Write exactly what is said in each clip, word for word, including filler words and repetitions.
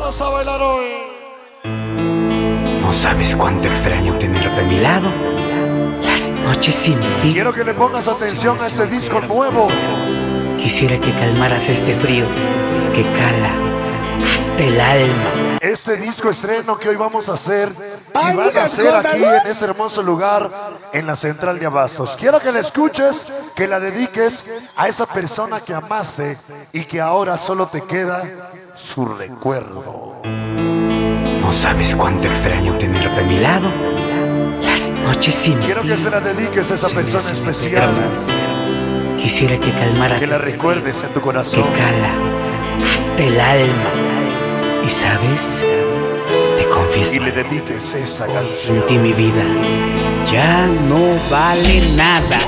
Vamos a bailar hoy. No sabes cuánto extraño tenerte a mi lado. Las noches sin ti. Quiero que le pongas atención a este disco nuevo. Quisiera que calmaras este frío que cala hasta el alma. Este disco estreno que hoy vamos a hacer y van a hacer aquí en este hermoso lugar en la central de Abastos. Quiero que la escuches, que la dediques a esa persona que amaste y que ahora solo te queda su recuerdo. No sabes cuánto extraño tenerte a mi lado. Las noches sin ti. Quiero que se la dediques a esa persona especial. Quisiera que calmaras que la este recuerdes en tu corazón. que cala hasta el alma. Y sabes, te confieso, Y le dediques esta sin canción. ti mi vida ya no vale nada.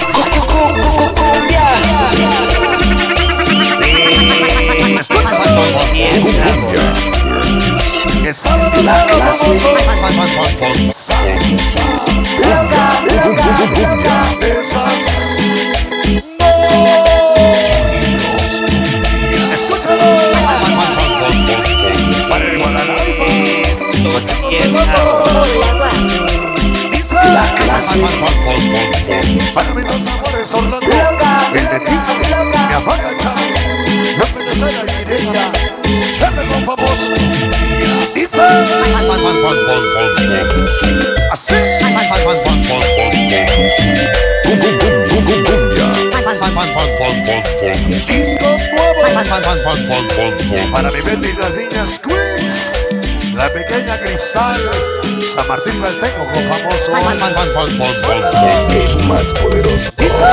Que sabe la clase. Esas. Escúchalo. Para el Guadalajara. Dice la clase. Para mis dos amores Orlando. El de Tito. Mi abuela Chávez. No me desea la Mireya. Llame lo famoso. Dice. Así. Disco nuevo. Para mi Betty y las niñas Queens. La pequeña Cristal. San Martín Valteco con famoso. El más poderoso.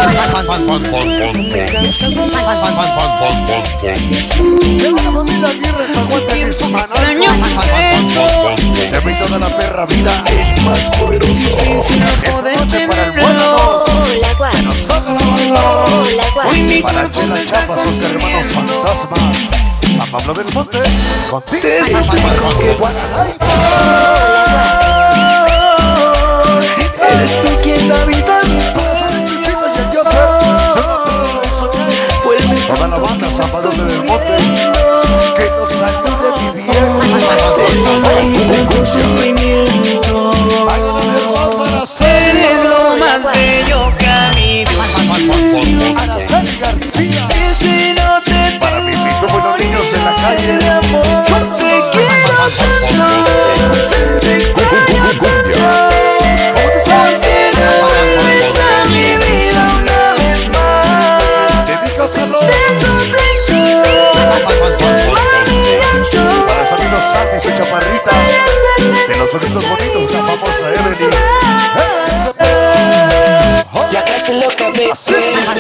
Llega la familia Aguirre, se aguanta en su mano. Se ve toda la perra vida. El más poderoso. Esta noche para el pueblo. Que nos saca la bailar. Para Chela Chapa, sus hermanos fantasma. San Pablo del Monte. Contigo. Eres tú quien da vida a mi Toda la banda San Pablo del Monte. Que nos ayude viviendo. Eres lo más bello que a mí Araceli García. te Para mi pito, buenos niños de la calle. Yo no sé qué. Dedícaselo para los amigos Santi y Chaparrita. De los sonidos bonitos, la famosa Evelyn. La clase loca, baby. Así.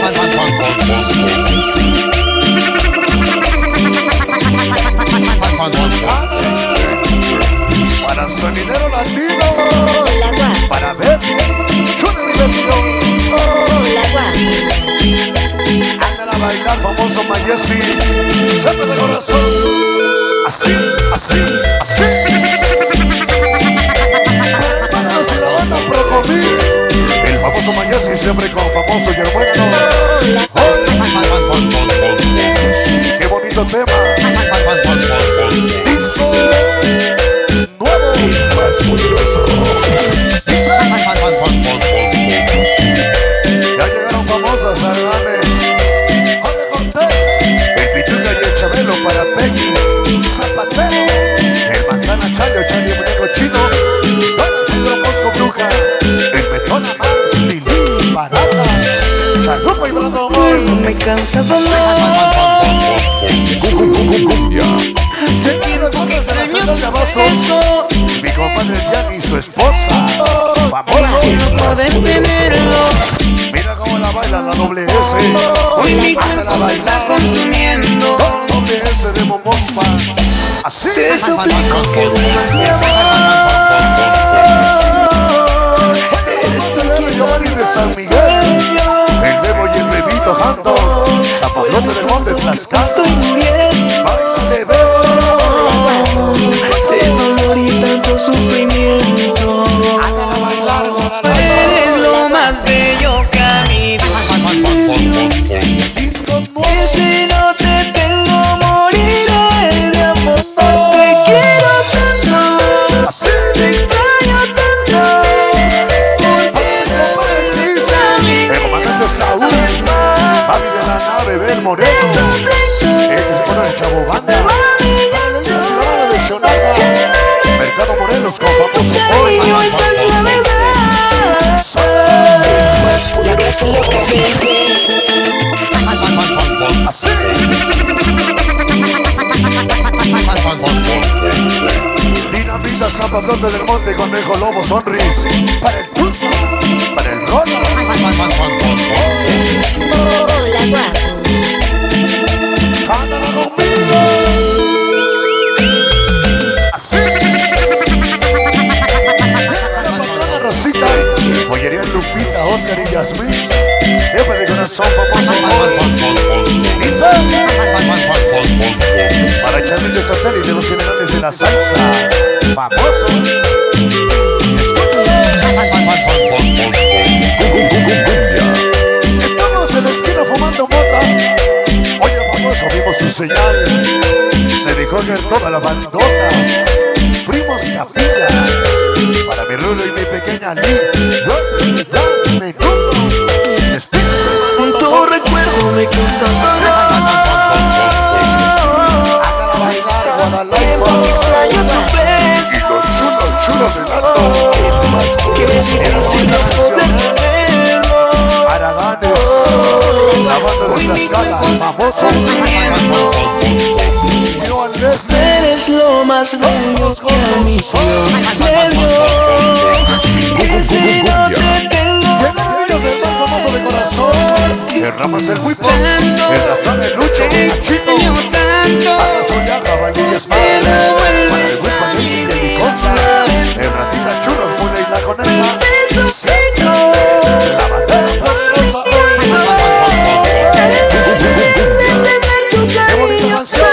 Para Sonidero Latino. Para Betty. Junior y Betty. Ándale a bailar, famoso Mayesi. Siempre de corazón. Así, así, así. Hermanos y la banda Procomí. El famoso Mayesi siempre con famoso Germano. Qué bonito tema. Disco nuevo. El más poderoso. Ya llegaron famosas Ardanes. Jorge Cortés. El Pituca y el Chabelo para Peggy. Zapatero. El Manzana Chayo, Charlie Muñeco Chino. Don Isidro Mosco Bruja. El Metona Mans, Lili, Barata. Chalupa y Brando Amor. me cansa de Cumbia. Seguidos con las de Abastos. Mi compadre Jan y su esposa. Famoso. Mira cómo la baila la doble S. Hoy mi Hazla cuerpo me está bailar. consumiendo. Doble S de Momospa. Así. Te suplico que vuelvas mi amor. Eres el Giovanni de San Miguel. El Bebo y el Bebito Jando. Zapadrote del Monte Tlaxcala. Estoy muriendo Bailale, Bebo. de dolor y tanto sufrimiento. Hágala bailar, Guadalajara. Eres lo más bello que a mí. Disco nuevo. Y si no te tengo moriré de amor. Te quiero Chabobanda, para el día ciudadano de Xonapa, Mercado Morelos con famoso hoy. Ya que se lo que Así. Dinamita, Zapa, Flor del Monte, Conejo, Lobo, Sonris. Para el pulso, para el rol. hola guapo. Ándala conmigo. Así. La patrona Rosita, Joyería Lupita, Oscar y Yasmín. Siempre de corazón famoso. Dice. Para Charly de Satélite, los generales de la salsa. Famoso. Estamos en la esquina fumando mota. Oye, famoso, vimos su señal. Se dejó caer toda la bandota. Primos Capilla. Para mi Rulo y mi pequeña Lee. Dos, dos minutos. Despídense, hermano. Tu recuerdo me causa Hágala bailar, Guadalupe. extraño tu beso. Y los chulos, chulos del alto. Que me hicieron los poder Araganes, la banda de Tlaxcala, famoso. Yo al este, Eres lo más bello que a mí me dio. Que si no te tengo llegan ellos del tan famoso de corazón. El Ramas el Huipo, el Ratón el Lucho, Achito, Ana Soya, Jabalí y Espada, para el Luis Valencia y el Liconza, el Ratita Churros, Mula y la Coneja, la bandera poderosa. ¡Qué bonita canción!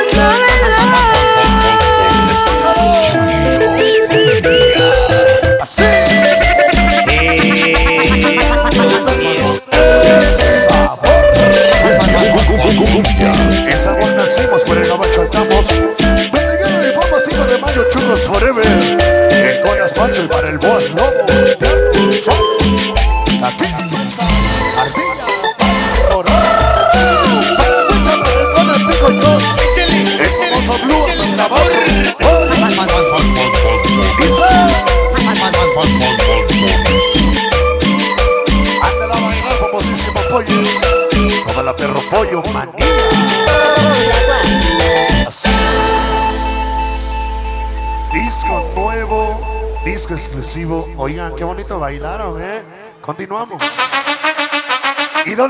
Así. El sabor nacimos, por el gabacho andamos. Donde gana el fama cinco de mayo, churros forever. El Colas Pancho y para el boss lobo. Aquí comienza Ardilla, Corona. Para la lucha por el con el pico y tos. El famoso Blue es un gabacho. Anda la bailar, famosísimo Folles. Como la perro pollo, manía. Así. Disco nuevo, disco exclusivo. Oigan, qué bonito bailaron, ¿eh? Continuamos.